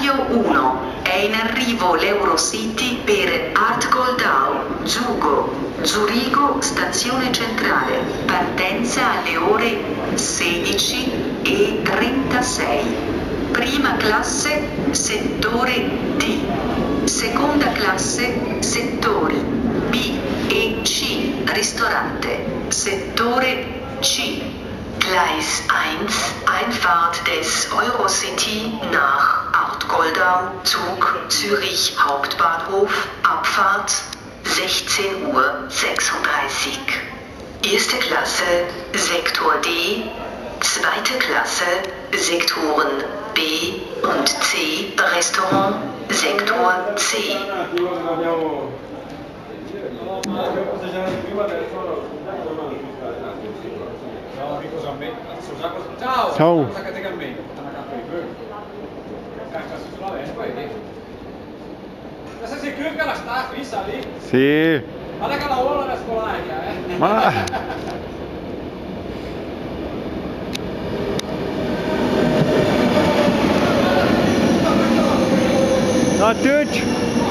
Binario 1. È in arrivo l'Eurocity per Artgoldau, Zugo, Zurigo, stazione centrale. Partenza alle ore 16:36. Prima classe, settore D. Seconda classe, settori B e C. Ristorante, settore C. Gleis 1, Einfahrt des Eurocity nach Artgoldau, Zug Zürich Hauptbahnhof, Abfahrt 16:36 Uhr. Erste Klasse, Sektor D, zweite Klasse, Sektoren B und C, Restaurant, Sektor C. Ciao! Ciao! Ma sei sicuro che la sta fissa lì? Sì! Guarda che lavoro alla scolaria, Ma... Not good!